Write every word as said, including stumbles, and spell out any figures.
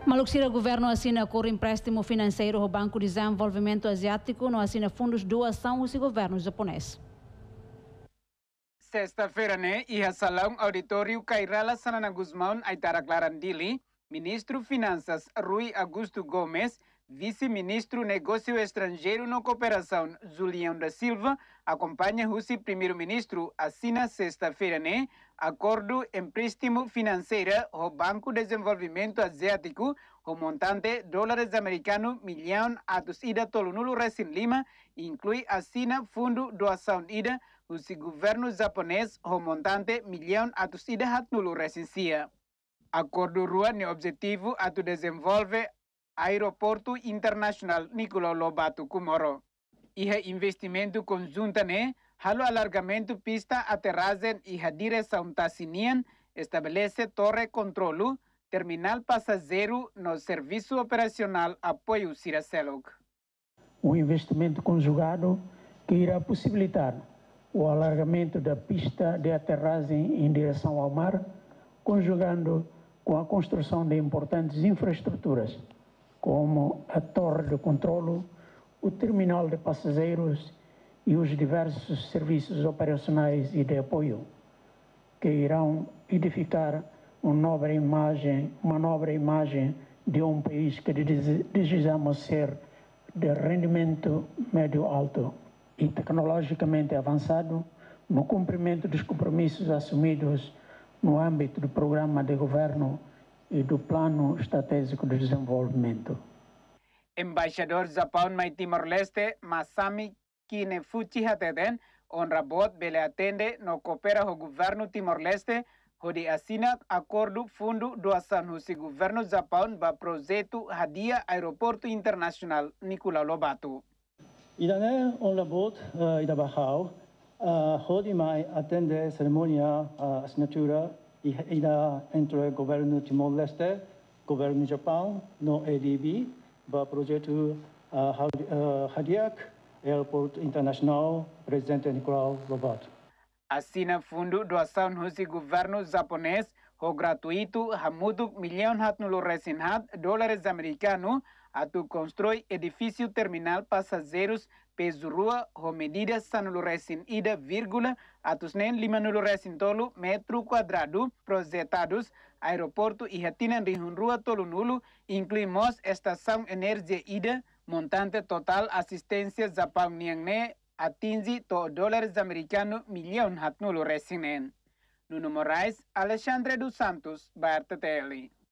Maluxira Governu Asina Akordu Imprestimu Finanseira ao Banco de Desenvolvimento Asiático no Asina fundos Doasaun e governo japonês. Sexta-feira, né, e a salão auditório Cairala Sanana Guzmão, Aitara Clarandili, ministro Finanças Rui Augusto Gomes, vice-ministro Negócio Estrangeiro no Cooperação Julião da Silva, acompanha o primeiro-ministro Asina sexta-feira, né, Akordu Imprestimu Finanseira ao Banco de Desenvolvimento Asiático, o montante dólares americanos milhão atos ida tolunulo recém lima, inclui Asina fundo Doasaun ida, o governo japonês o montante milhão atos ida hatnulo recém Akordu rua no objetivo a desenvolver aeroporto internacional Nicolau Lobato Kumoro. E o investimento conjunto né, halo alargamento pista aterragem e a direção Tassinian estabelece torre controlo, terminal passageiro no serviço operacional apoio Siracelog. Um investimento conjugado que irá possibilitar o alargamento da pista de aterragem em direção ao mar, conjugando com a construção de importantes infraestruturas, como a torre de controlo, o terminal de passageiros e os diversos serviços operacionais e de apoio, que irão edificar uma nova imagem, uma nova imagem de um país que desejamos ser de rendimento médio-alto e tecnologicamente avançado no cumprimento dos compromissos assumidos no âmbito do programa de governo e do Plano Estratégico de Desenvolvimento. Embaixador Japão mai Timor-Leste, Masami Kinefuchi Hateden, honra bot bele atende no coopera o governo Timor-Leste, onde assina acordo fundo doação no governo Japão para projeto Hadia Aeroporto Internacional Nicolau Lobato. Ida ne honra bot ida bahau, onde mai atende cerimônia assinatura ida entre o governo Timor-Leste, governo Japão, no A D B, para projeto Hadia Aeroporto Internacional Presidente Nicolau Lobato. Assina fundo doação no governo japonês, o gratuito hamutuk milhão hatnulo resinhat dólares americanos, a tu constrói edifício terminal passageiros peso rua, o medidas sanulo resin ida vírgula, a tus nen lima nulo resin tolo metro quadrado, projetados, aeroporto e hatinan rihun rua tolo nulo, incluímos estação energia ida, montante total assistência Japão niangne, atinge to dólares americanos milhão hatnulo resinen. Nuno Moraes, Alexandre dos Santos, R T T L.